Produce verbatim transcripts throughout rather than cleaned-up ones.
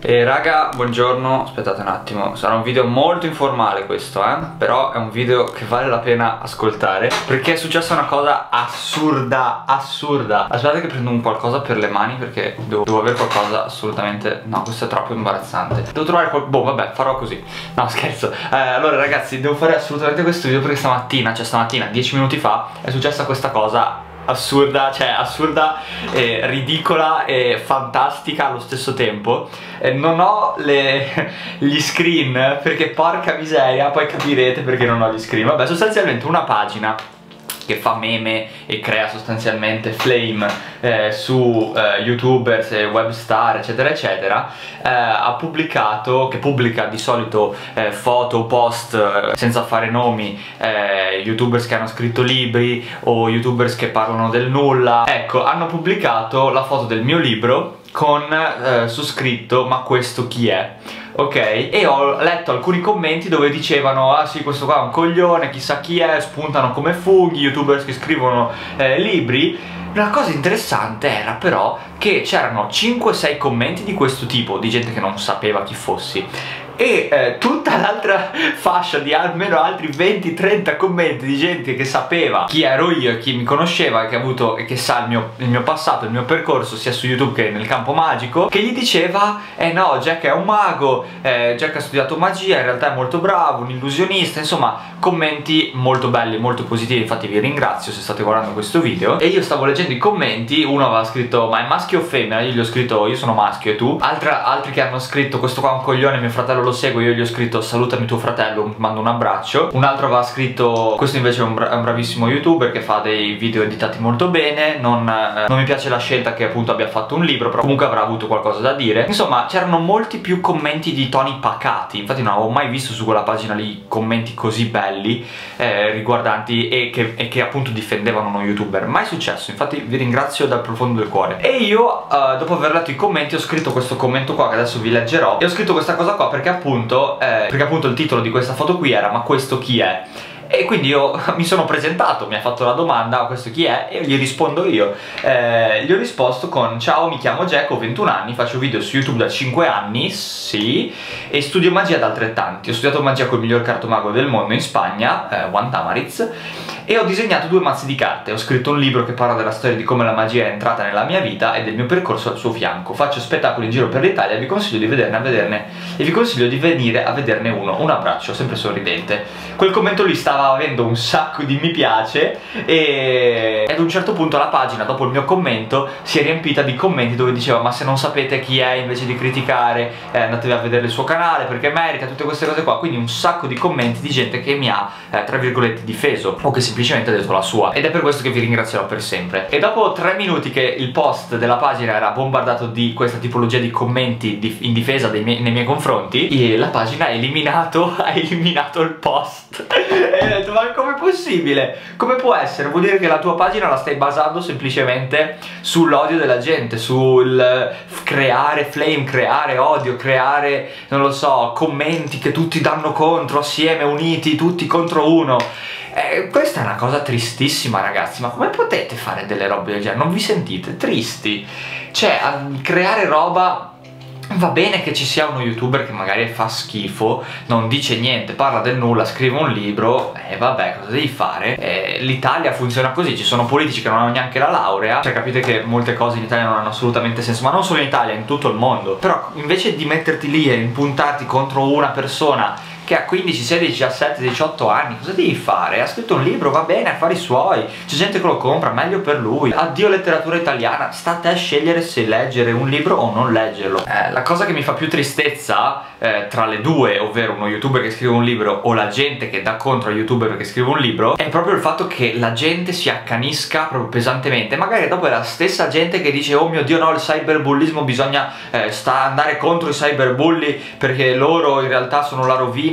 E raga, buongiorno, aspettate un attimo, sarà un video molto informale questo, eh? Però è un video che vale la pena ascoltare, perché è successa una cosa assurda, assurda. Aspettate che prendo un qualcosa per le mani, perché devo, devo avere qualcosa assolutamente... No, questo è troppo imbarazzante. Devo trovare qual... Boh, vabbè, farò così. No, scherzo. Eh, allora ragazzi, devo fare assolutamente questo video perché stamattina, cioè stamattina, dieci minuti fa, è successa questa cosa assurda, cioè assurda, e ridicola e fantastica allo stesso tempo. E non ho le, gli screen perché porca miseria, poi capirete perché non ho gli screen. Vabbè, sostanzialmente una pagina che fa meme e crea sostanzialmente flame eh, su eh, youtubers e webstar eccetera eccetera, eh, ha pubblicato, che pubblica di solito eh, foto, post eh, senza fare nomi, eh, youtubers che hanno scritto libri o youtubers che parlano del nulla. Ecco, hanno pubblicato la foto del mio libro con eh, su scritto "ma questo chi è?". Ok, e ho letto alcuni commenti dove dicevano "ah sì, questo qua è un coglione, chissà chi è", spuntano come funghi, youtubers che scrivono eh, libri. La cosa interessante era però che c'erano cinque sei commenti di questo tipo, di gente che non sapeva chi fossi, e eh, tutta l'altra fascia di almeno altri venti trenta commenti di gente che sapeva chi ero io e chi mi conosceva e che ha avuto e che sa il mio, il mio passato, il mio percorso sia su YouTube che nel campo magico, che gli diceva eh no, Jack è un mago, eh, Jack ha studiato magia, in realtà è molto bravo, un illusionista. Insomma, commenti molto belli, molto positivi. Infatti vi ringrazio se state guardando questo video. E io stavo leggendo i commenti, uno aveva scritto "ma è maschio o femmina?", io gli ho scritto "io sono maschio e tu?". Altra, altri che hanno scritto "questo qua è un coglione, mio fratello lo seguo", io gli ho scritto "salutami tuo fratello, mando un abbraccio". Un altro aveva scritto "questo invece è un, bra è un bravissimo youtuber che fa dei video editati molto bene, non, eh, non mi piace la scelta che appunto abbia fatto un libro, però comunque avrà avuto qualcosa da dire". Insomma, c'erano molti più commenti di toni pacati. Infatti non avevo mai visto su quella pagina lì commenti così belli eh, riguardanti e che, e che appunto difendevano uno youtuber. Mai successo, infatti vi ringrazio dal profondo del cuore. E io eh, dopo aver letto i commenti ho scritto questo commento qua che adesso vi leggerò, e ho scritto questa cosa qua perché appunto eh, perché appunto il titolo di questa foto qui era "ma questo chi è?". E quindi io mi sono presentato, mi ha fatto la domanda "questo chi è?" e gli rispondo io. Eh, gli ho risposto con "ciao, mi chiamo Jack, ho ventuno anni, faccio video su YouTube da cinque anni, sì, e studio magia da altrettanti. Ho studiato magia col miglior cartomago del mondo in Spagna, eh, Juan Tamariz, e ho disegnato due mazzi di carte. Ho scritto un libro che parla della storia di come la magia è entrata nella mia vita e del mio percorso al suo fianco. Faccio spettacoli in giro per l'Italia e vi consiglio di vederne a vederne e vi consiglio di venire a vederne uno. Un abbraccio", sempre sorridente. Quel commento lì stava avendo un sacco di mi piace e ad un certo punto la pagina, dopo il mio commento, si è riempita di commenti dove diceva "ma se non sapete chi è, invece di criticare, eh, andatevi a vedere il suo canale perché merita", tutte queste cose qua. Quindi un sacco di commenti di gente che mi ha eh, tra virgolette difeso o che semplicemente ha detto la sua, ed è per questo che vi ringrazierò per sempre. E dopo tre minuti che il post della pagina era bombardato di questa tipologia di commenti di, in difesa dei miei, nei miei confronti, e la pagina ha eliminato, ha eliminato il post. E ho detto "ma com'è possibile? Come può essere? Vuol dire che la tua pagina la stai basando semplicemente sull'odio della gente, sul creare flame, creare odio, creare, non lo so, commenti che tutti danno contro, assieme, uniti, tutti contro uno". Eh, questa è una cosa tristissima, ragazzi. Ma come potete fare delle robe del genere? Non vi sentite tristi? Cioè, a creare roba... Va bene che ci sia uno youtuber che magari fa schifo, non dice niente, parla del nulla, scrive un libro, e eh, vabbè, cosa devi fare? Eh, L'Italia funziona così, ci sono politici che non hanno neanche la laurea, cioè capite che molte cose in Italia non hanno assolutamente senso, ma non solo in Italia, in tutto il mondo. Però invece di metterti lì e impuntarti contro una persona che ha quindici, sedici, diciassette, diciotto anni, cosa devi fare? Ha scritto un libro, va bene, affari suoi, c'è gente che lo compra, meglio per lui. Addio letteratura italiana, sta a te scegliere se leggere un libro o non leggerlo. Eh, la cosa che mi fa più tristezza eh, tra le due, ovvero uno youtuber che scrive un libro o la gente che dà contro al youtuber che scrive un libro, è proprio il fatto che la gente si accanisca proprio pesantemente. Magari dopo è la stessa gente che dice "oh mio Dio no, il cyberbullismo, bisogna eh, sta andare contro i cyberbulli perché loro in realtà sono la rovina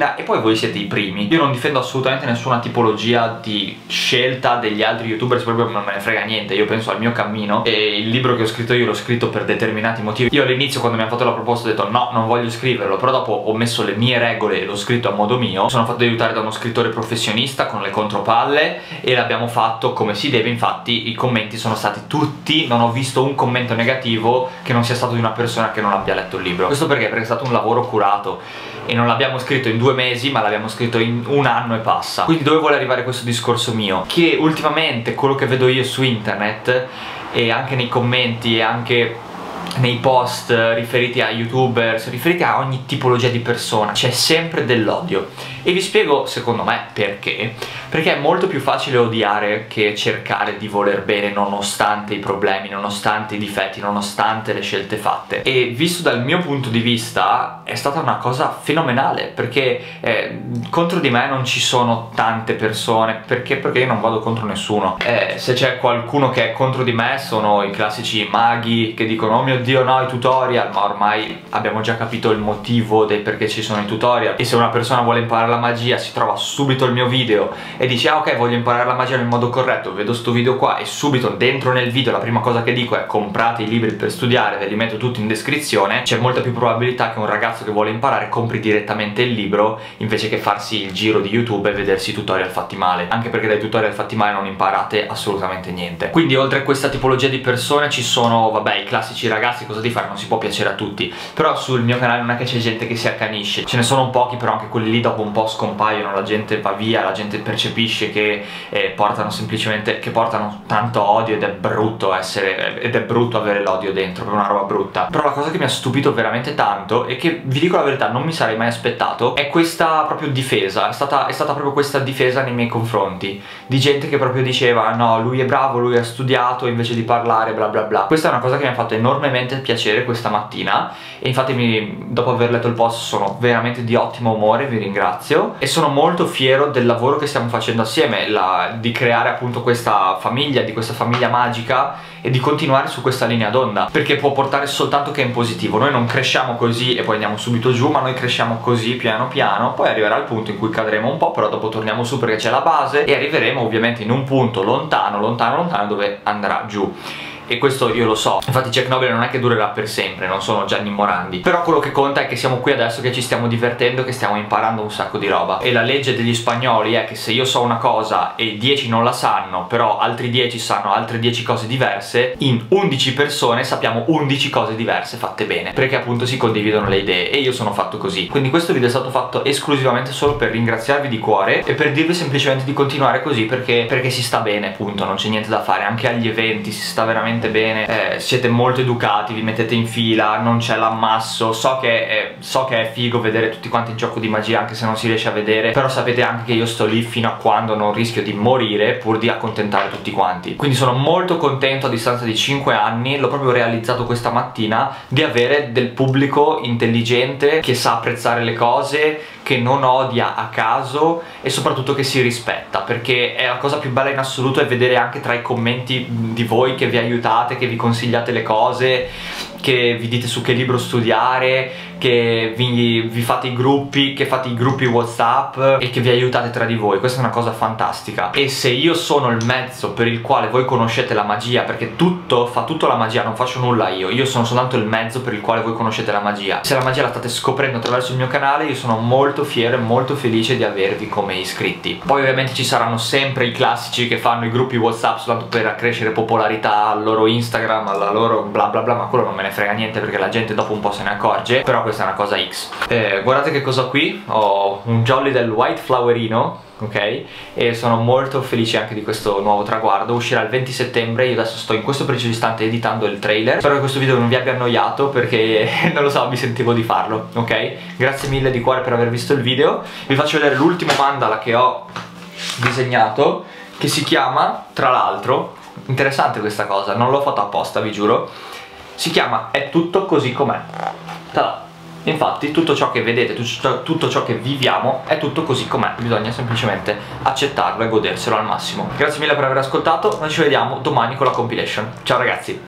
fila e poi voi siete i primi. Io non difendo assolutamente nessuna tipologia di scelta degli altri youtubers, proprio non me ne frega niente, io penso al mio cammino e il libro che ho scritto io l'ho scritto per determinati motivi. Io all'inizio, quando mi hanno fatto la proposta, ho detto no, non voglio scriverlo, però dopo ho messo le mie regole e l'ho scritto a modo mio. Sono fatto aiutare da uno scrittore professionista con le contropalle e l'abbiamo fatto come si deve. Infatti i commenti sono stati tutti, non ho visto un commento negativo che non sia stato di una persona che non abbia letto il libro. Questo perché? Perché è stato un lavoro curato e non l'abbiamo scritto in due mesi, ma l'abbiamo scritto in un anno e passa. Quindi dove vuole arrivare questo discorso mio? Che ultimamente quello che vedo io su internet e anche nei commenti e anche nei post riferiti a youtubers, riferiti a ogni tipologia di persona, c'è sempre dell'odio. E vi spiego secondo me perché. Perché è molto più facile odiare che cercare di voler bene nonostante i problemi, nonostante i difetti, nonostante le scelte fatte. E visto dal mio punto di vista è stata una cosa fenomenale, perché eh, contro di me non ci sono tante persone. Perché? Perché io non vado contro nessuno. Eh, se c'è qualcuno che è contro di me sono i classici maghi che dicono oh mio Dio no, i tutorial, ma ormai abbiamo già capito il motivo del perché ci sono i tutorial. E se una persona vuole imparare la magia si trova subito il mio video e dice ah ok, voglio imparare la magia nel modo corretto, vedo sto video qua e subito dentro nel video la prima cosa che dico è comprate i libri per studiare, ve li metto tutti in descrizione. C'è molta più probabilità che un ragazzo che vuole imparare compri direttamente il libro invece che farsi il giro di YouTube e vedersi i tutorial fatti male, anche perché dai tutorial fatti male non imparate assolutamente niente. Quindi oltre a questa tipologia di persone ci sono vabbè i classici ragazzi, cosa di fare, non si può piacere a tutti, però sul mio canale non è che c'è gente che si accanisce, ce ne sono un pochi, però anche quelli lì dopo un po' scompaiono, la gente va via, la gente percepisce che eh, portano semplicemente, che portano tanto odio ed è brutto essere, ed è brutto avere l'odio dentro, per una roba brutta. Però la cosa che mi ha stupito veramente tanto e che vi dico la verità non mi sarei mai aspettato è questa proprio difesa, è stata, è stata proprio questa difesa nei miei confronti, di gente che proprio diceva no, lui è bravo, lui ha studiato invece di parlare bla bla bla. Questa è una cosa che mi ha fatto enormemente piacere questa mattina e infatti mi, dopo aver letto il post sono veramente di ottimo umore, vi ringrazio e sono molto fiero del lavoro che stiamo facendo assieme, la, di creare appunto questa famiglia, di questa famiglia magica e di continuare su questa linea d'onda, perché può portare soltanto che in positivo. Noi non cresciamo così e poi andiamo subito giù, ma noi cresciamo così piano piano, poi arriverà il punto in cui cadremo un po', però dopo torniamo su perché c'è la base e arriveremo ovviamente in un punto lontano, lontano, lontano dove andrà giù. E questo io lo so, infatti Jack Nobile non è che durerà per sempre, non sono Gianni Morandi, però quello che conta è che siamo qui adesso, che ci stiamo divertendo, che stiamo imparando un sacco di roba. E la legge degli spagnoli è che se io so una cosa e dieci non la sanno, però altri dieci sanno altre dieci cose diverse, in undici persone sappiamo undici cose diverse fatte bene, perché appunto si condividono le idee e io sono fatto così. Quindi questo video è stato fatto esclusivamente solo per ringraziarvi di cuore e per dirvi semplicemente di continuare così, perché, perché si sta bene, appunto, non c'è niente da fare, anche agli eventi si sta veramente bene, eh, siete molto educati, vi mettete in fila, non c'è l'ammasso. So che, è, so che è figo vedere tutti quanti in gioco di magia anche se non si riesce a vedere, però sapete anche che io sto lì fino a quando non rischio di morire pur di accontentare tutti quanti. Quindi sono molto contento a distanza di cinque anni, l'ho proprio realizzato questa mattina, di avere del pubblico intelligente che sa apprezzare le cose, che non odia a caso e soprattutto che si rispetta, perché è la cosa più bella in assoluto è vedere anche tra i commenti di voi che vi aiutate, che vi consigliate le cose, che vi dite su che libro studiare, che vi, vi fate i gruppi, che fate i gruppi WhatsApp e che vi aiutate tra di voi. Questa è una cosa fantastica. E se io sono il mezzo per il quale voi conoscete la magia, perché tutto, fa tutto la magia, non faccio nulla io, io sono soltanto il mezzo per il quale voi conoscete la magia. Se la magia la state scoprendo attraverso il mio canale, io sono molto fiero e molto felice di avervi come iscritti. Poi ovviamente ci saranno sempre i classici che fanno i gruppi WhatsApp soltanto per accrescere popolarità al loro Instagram, alla loro bla bla bla, ma quello non me ne frega niente perché la gente dopo un po' se ne accorge. Però questa è una cosa X. eh, Guardate che cosa ho qui, ho un jolly del White Flowerino, ok? E sono molto felice anche di questo nuovo traguardo. Uscirà il venti settembre, io adesso sto in questo preciso istante editando il trailer. Spero che questo video non vi abbia annoiato perché non lo so, mi sentivo di farlo, ok? Grazie mille di cuore per aver visto il video. Vi faccio vedere l'ultimo mandala che ho disegnato, che si chiama, tra l'altro, interessante questa cosa, non l'ho fatto apposta, vi giuro, si chiama È tutto così com'è. Ta-da! Infatti tutto ciò che vedete, tutto ciò che viviamo è tutto così com'è, bisogna semplicemente accettarlo e goderselo al massimo. Grazie mille per aver ascoltato, noi ci vediamo domani con la compilation. Ciao ragazzi!